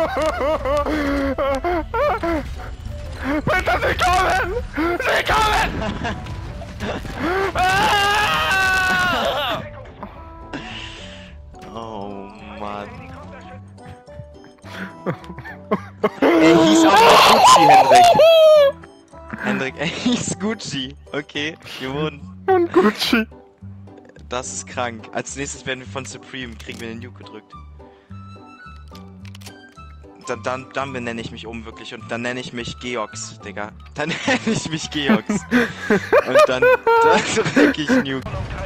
Bitte, sie kommen! Sie kommen! Oh Mann. Er hieß auch noch Gucci, Hendrik. Hendrik, er hieß Gucci. Okay, gewonnen. Und Gucci. Das ist krank. Als nächstes werden wir von Supreme, kriegen wir den Nuke gedrückt. Dann benenne ich mich um, wirklich. Und dann nenne ich mich Geox, Digga. Dann nenne ich mich Geox. Und dann drück ich Nuke.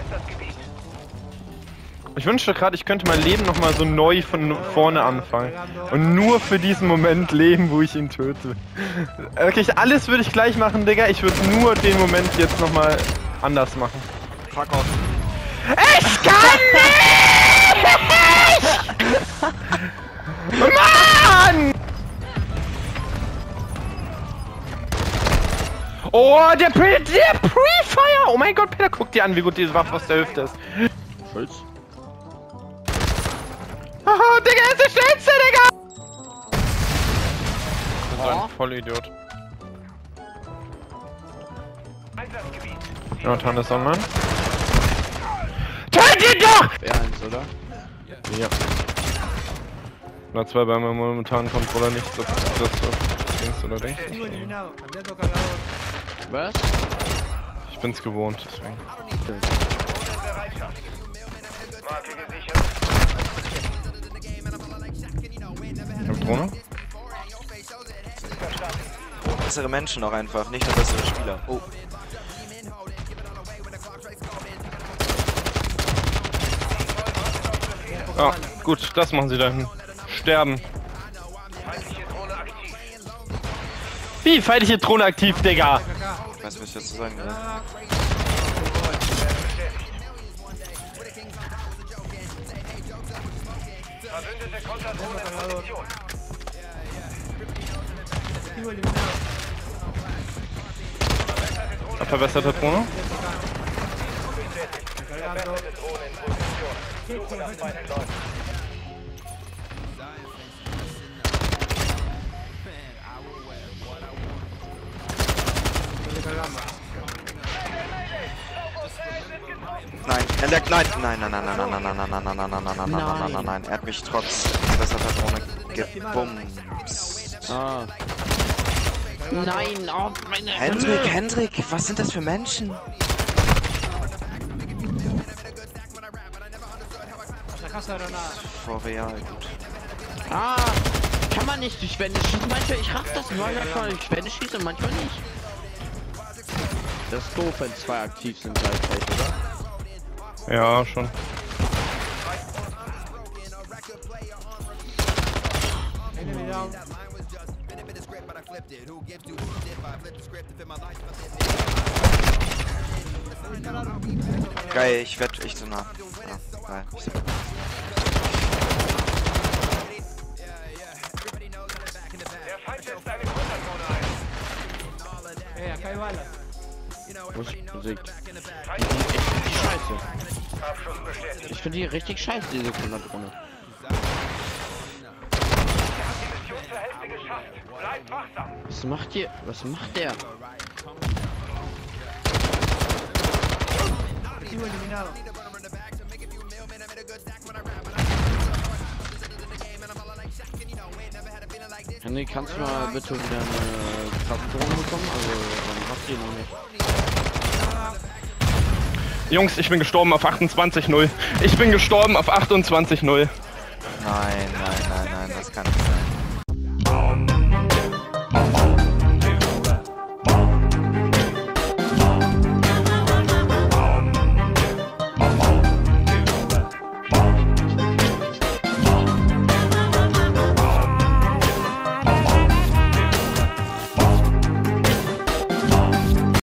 Ich wünschte gerade, ich könnte mein Leben nochmal so neu von vorne anfangen. Und nur für diesen Moment leben, wo ich ihn töte. Wirklich, alles würde ich gleich machen, Digga. Ich würde nur den Moment jetzt nochmal anders machen. Fuck off. Ich kann nicht! Mann! Oh, der Pre-Fire! Oh mein Gott, Peter, guck dir an, wie gut diese Waffe aus der Hüfte ist. Schulz? Haha, Digga, er ist der schnellste, Digga! Das ist ein Vollidiot. Jonathan ist on, Mann. Tötet ihn doch! R1, oder? Ja. Na, 2 bei meinem momentanen Controller nicht so, dass du denkst oder denkst. Was? Ich bin's gewohnt, deswegen. Ich hab Drohne? Bessere Menschen auch einfach, nicht nur bessere Spieler. Oh. Ja, gut, das machen sie da hinten. Sterben. Wie? Feindliche Drohne aktiv, Digga! Ich weiß nicht, was ich dazu sagen will. Verbesserte Drohne? Nein, er leckt, nein, nein, nein, nein, nein, nein, nein, nein, nein, nein, nein, nein, nein, nein, nein, nein, nein, er hat mich trotz verbesserter Drohne gebumst. Ah. Nein, oh meine... Hendrik, was sind das für Menschen? Vor real, gut. Ah! Kann man nicht durch Wände schießen, manchmal, ich raff das, manchmal kann man durch Wände schießen und manchmal nicht. Das ist doof, wenn 2 aktiv sind gleichzeitig, oder? Ja, schon. Geil, ich werde echt so nah. Ja, geil. Der Feind setzt eine Konterdrohne ein. Muss ich besiegt. Die sind echt richtig scheiße. Abschuss bestätigt. Ich finde die richtig scheiße, diese Konterdrohne. Die Mission zur Hälfte geschafft. Bleibt wachsam. Was macht ihr? Was macht der? Henry, kannst du mal bitte wieder eine Kraftdrohne bekommen? Also, dann habt ihr noch nicht. Jungs, ich bin gestorben auf 28-0. Ich bin gestorben auf 28-0. Nein, nein, nein,